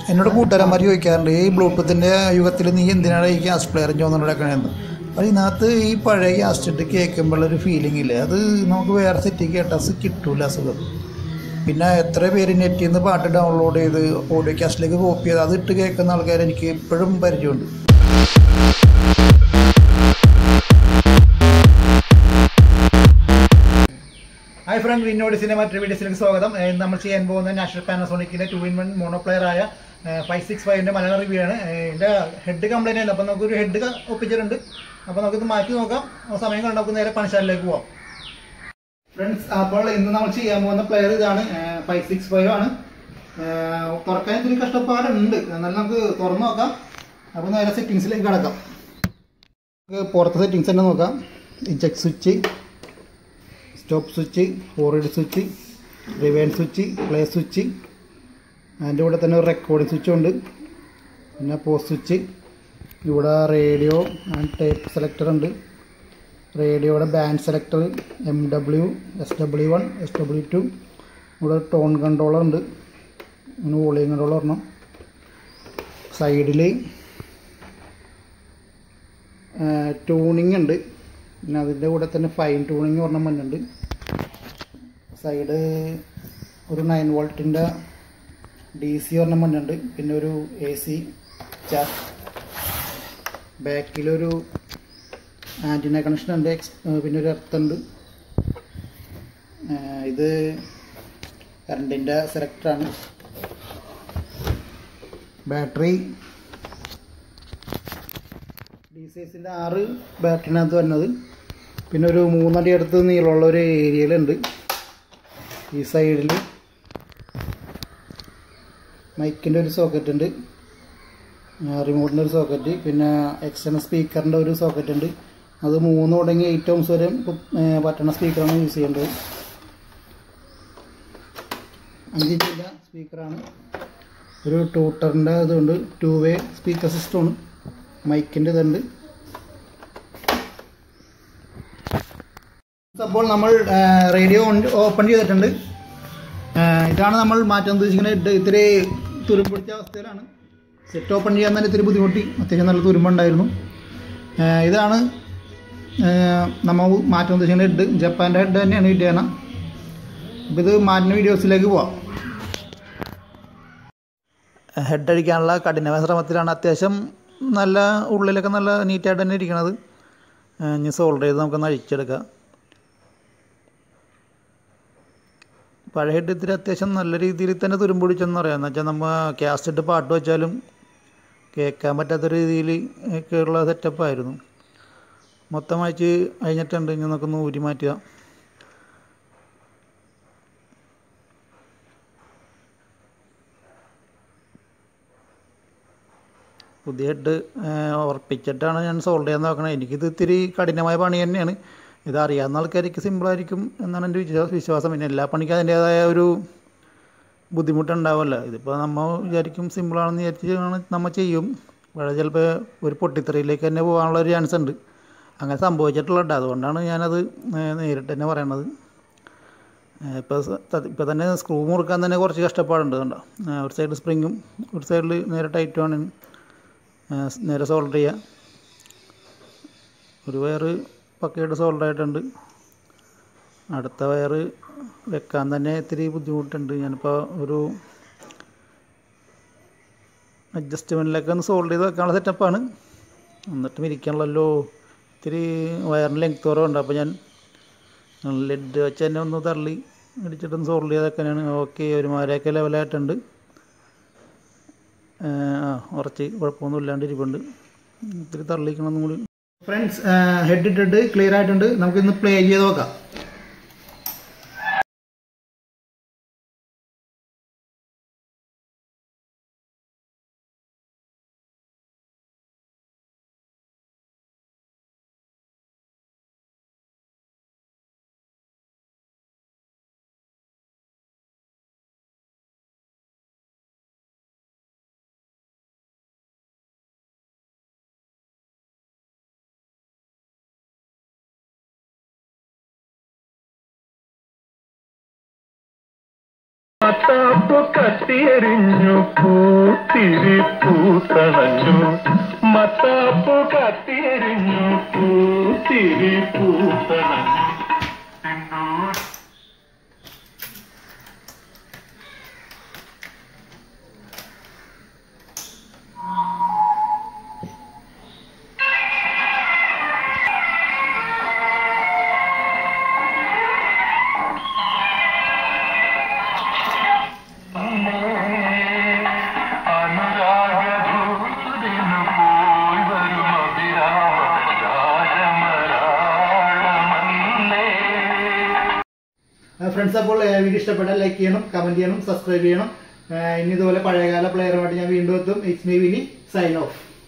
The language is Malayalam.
എന്നോട് കൂട്ടുകാരന്മാർ ചോദിക്കാറുണ്ട് ഈ ബ്ലൂടൂത്തിൻ്റെ യുഗത്തിൽ നീ എന്തിനാണ് ഈ ഗ്യാസ് പ്ലെയർ ചോന്നുകൊണ്ടിരിക്കണതെന്ന്. അപ്പോൾ ഇതിനകത്ത് ഈ പഴയ ഗ്യാസ് ഇട്ട് കേൾക്കുമ്പോഴൊരു ഫീലിംഗ് ഇല്ലേ, അത് നമുക്ക് വേറെ സെറ്റിൽ കേട്ടാൽ കിട്ടൂല അസുഖം. പിന്നെ എത്ര പേര് നെറ്റിൽ നിന്ന് പാട്ട് ഡൗൺലോഡ് ചെയ്ത് ഓഡിയോ കാസ്റ്റിലേക്ക് കോപ്പി ചെയ്ത് അത് ഇട്ട് കേൾക്കുന്ന ആൾക്കാർ എനിക്ക് ഇപ്പോഴും പരിചയമുണ്ട്. ഹായ് ഫ്രണ്ട്, വിന്നോഡിസിൻ്റെ മറ്റൊരു വീഡിയോസിലേക്ക് സ്വാഗതം. നമ്മൾ ചെയ്യാൻ പോകുന്ന നാഷണൽ പാനസോണിക്കിൻ്റെ 2-in-1 മോണോപ്ലെയർ 565 മലയാള റിവ്യൂ ആണ്. ഇതിൻ്റെ ഹെഡ് കംപ്ലൈൻറ്റ് ആയിരുന്നു. അപ്പോൾ നമുക്കൊരു ഹെഡ് ഒപ്പിച്ചിട്ടുണ്ട്. അപ്പോൾ നമുക്കിത് മാറ്റി നോക്കാം. സമയം കണ്ട് നമുക്ക് നേരെ പണിശാലയിലേക്ക് പോവാം. ഫ്രണ്ട്സ്, അപ്പോൾ ഇന്ന് നമ്മൾ ചെയ്യാൻ പോകുന്ന പ്ലെയർ ഇതാണ്. 565 ആണ്. തുറക്കാൻ ഇത്തിരി കഷ്ടപ്പാടുണ്ട്, എന്നാലും നമുക്ക് തുറന്നു നോക്കാം. അപ്പോൾ നേരെ സെറ്റിങ്സിലേക്ക് കിടക്കാം. നമുക്ക് പുറത്തെ സെറ്റിങ്സ് തന്നെ നോക്കാം. Eject switch, stop switch, forward switch, rewind switch, play switch, അതിൻ്റെ കൂടെ തന്നെ ഒരു റെക്കോർഡിംഗ് സ്വിച്ച് ഉണ്ട്. പിന്നെ പോസ്റ്റ് സ്വിച്ച്, ഇവിടെ റേഡിയോ ആൻഡ് ടേപ്പ് സെലക്ടർ ഉണ്ട്. റേഡിയോയുടെ band selector, MW, SW1, SW2, ഇവിടെ ടോൺ കൺട്രോളർ ഉണ്ട്, പിന്നെ വോളിയം കൺട്രോളർ ഒരെണ്ണം. സൈഡിൽ ട്യൂണിങ് ഉണ്ട്. പിന്നെ അതിൻ്റെ കൂടെ തന്നെ ഫൈൻ ട്യൂണിങ് ഒരെണ്ണം വന്നിട്ടുണ്ട്. സൈഡ് ഒരു 9 വോൾട്ടിൻ്റെ DC ഒരെണ്ണം വന്നിട്ടുണ്ട്. പിന്നെ ഒരു AC ചാക്ക്. ബാക്കിലൊരു ആൻറ്റിന കണക്ഷൻ ഉണ്ട്. പിന്നെ ഒരു എർത്ത് ഉണ്ട്. ഇത് കറണ്ടിൻ്റെ സെലക്ടറാണ്. ബാറ്ററി DCSൻ്റെ 6 ബാറ്ററിനകത്ത് വരുന്നത്. പിന്നെ ഒരു 3 അടി അടുത്ത് നീളമുള്ള ഒരു ഏരിയയിലുണ്ട്. ഈ സൈഡിൽ മൈക്കിൻ്റെ ഒരു സോക്കറ്റ് ഉണ്ട്, റിമോട്ടിൻ്റെ ഒരു സോക്കറ്റ്, പിന്നെ എക്സ്റ്റേണൽ സ്പീക്കറിൻ്റെ ഒരു സോക്കറ്റ് ഉണ്ട്. അത് 3 തുടങ്ങി 8 ohms വരെ പറ്റുന്ന സ്പീക്കറാണ് യൂസ് ചെയ്യേണ്ടത്. 5 ഇഞ്ചിൻ്റെ സ്പീക്കറാണ്. ഒരു ട്യൂട്ടറിൻ്റെ ഇതുണ്ട്, 2-way സ്പീക്കർ സിസ്റ്റമാണ്. മൈക്കിൻ്റെ ഇതുണ്ട്. അപ്പോൾ നമ്മൾ റേഡിയോ ഓപ്പൺ ചെയ്തിട്ടുണ്ട്. ഇതാണ് നമ്മൾ മാറ്റാൻ ഉദ്ദേശിക്കുന്നത്. ഇത്തിരി തുരുമ്പ് പിടിച്ച അവസ്ഥയിലാണ്. സെറ്റ് ഓപ്പൺ ചെയ്യാൻ തന്നെ ഇത്തിരി ബുദ്ധിമുട്ടി, അത്യാവശ്യം നല്ല തുരുമ്പുണ്ടായിരുന്നു. ഇതാണ് നമ്മൾ മാറ്റാൻ ഉദ്ദേശിക്കുന്ന ഹെഡ്. ജപ്പാൻ്റെ ഹെഡ് തന്നെയാണ് ഇടിയാണ്. അപ്പോൾ ഇത് മാറ്റുന്ന വീഡിയോസിലേക്ക് പോവാം. ഹെഡ് അടിക്കാനുള്ള കഠിനമായ ശ്രമത്തിലാണ്. അത്യാവശ്യം നല്ല ഉള്ളിലൊക്കെ നല്ല നീറ്റായിട്ട് തന്നെ ഇരിക്കണത്. ഇനി സോൾഡർ ചെയ്ത് നമുക്കൊന്ന് അഴിച്ചെടുക്കാം. പഴയ ഹെഡ് ഇത്തിരി അത്യാവശ്യം നല്ല രീതിയിൽ തന്നെ തുരുമ്പ് പിടിച്ചെന്ന് പറയാം. എന്ന് വെച്ചാൽ നമ്മൾ കാസ്റ്റ് ഇട്ട് പാട്ട് വെച്ചാലും കേൾക്കാൻ പറ്റാത്ത രീതിയിൽ ഒക്കെയുള്ള സെറ്റപ്പായിരുന്നു. മൊത്തം അഴിച്ച് കഴിഞ്ഞിട്ടുണ്ട്. ഇനി നമുക്കൊന്ന് ഊരി മാറ്റുക. പുതിയ ഹെഡ് ഉറപ്പിച്ചിട്ടാണ് ഞാൻ സോൾവ് ചെയ്യാൻ നോക്കണത്. എനിക്കിത് ഇത്തിരി കഠിനമായ പണി തന്നെയാണ്. ഇതറിയാവുന്ന ആൾക്കാർക്ക് സിമ്പിളായിരിക്കും എന്നാണ് എൻ്റെ വിശ്വാസം. പിന്നെ എല്ലാ പണിക്കും അതിൻ്റേതായ ഒരു ബുദ്ധിമുട്ടുണ്ടാവുമല്ലോ. ഇതിപ്പോൾ നമ്മൾ വിചാരിക്കും സിമ്പിളാണെന്ന് വിചാരിച്ച് നമ്മൾ ചെയ്യും. വളരെ ചിലപ്പോൾ ഒരു പൊട്ടിത്തെറിയിലേക്ക് തന്നെ പോകാനുള്ള ഒരു ചാൻസ് ഉണ്ട്. അങ്ങനെ സംഭവിച്ചിട്ടുള്ളത്. അതുകൊണ്ടാണ് ഞാനത് നേരിട്ട് തന്നെ പറയണത്. ഇപ്പോൾ തന്നെ സ്ക്രൂ മുറുക്കാൻ തന്നെ കുറച്ച് കഷ്ടപ്പാടുണ്ട്. കണ്ടോ, ഒരു സൈഡ് സ്പ്രിങ്ങും ഒരു സൈഡിൽ നേരെ ടൈറ്റുമാണ്. നേരെ സോൾഡർ ചെയ്യുക. ഒരു വയറ് പക്കയായിട്ട് സോൾഡർ ആയിട്ടുണ്ട്. അടുത്ത വയറ് വെക്കാൻ തന്നെ ഇത്തിരി ബുദ്ധിമുട്ടുണ്ട്. ഞാനിപ്പോൾ ഒരു അഡ്ജസ്റ്റ്മെൻറ്റിലൊക്കെ ഒന്ന് സോൾഡ് ചെയ്ത് വെക്കാനുള്ള സെറ്റപ്പാണ്. എന്നിട്ടും ഇരിക്കണമല്ലോ, ഇത്തിരി വയറിന് ലെങ്ത് കുറവുണ്ട്. അപ്പോൾ ഞാൻ ലെഡ് വെച്ച് തന്നെ ഒന്ന് തള്ളി അടിച്ചിട്ടൊന്ന് സോൾഡ് ചെയ്ത് വെക്കാനാണ്. ഓക്കെ, ഒരുമാരൊക്കെ ലെവലായിട്ടുണ്ട്. കുറച്ച് കുഴപ്പമൊന്നും ഇല്ലാണ്ടിരിപ്പുണ്ട്. ഇത്തിരി തള്ളിക്കണമെന്നും കൂടി. ഫ്രണ്ട്സ്, ഹെഡ് ഇട്ടിട്ട് ക്ലിയർ ആയിട്ടുണ്ട്. നമുക്കിന്ന് പ്ലേ ചെയ്ത് നോക്കാം. കത്തിയെരിഞ്ഞു പൂത്തിരി പൂത്തണഞ്ഞു മത്താപ്പു കത്തിയെരിഞ്ഞു പൂത്തിരി പൂത്തണഞ്ഞു. ഫ്രണ്ട്സ്, അപ്പോൾ വീഡിയോ ഇഷ്ടപ്പെട്ടാൽ ലൈക്ക് ചെയ്യണം, കമന്റ് ചെയ്യണം, സബ്സ്ക്രൈബ് ചെയ്യണം. ഇനി ഇതുപോലെ പഴയകാല പ്ലെയറുമായിട്ട് ഞാൻ വീണ്ടും എത്തും. It's me Vini, sign of.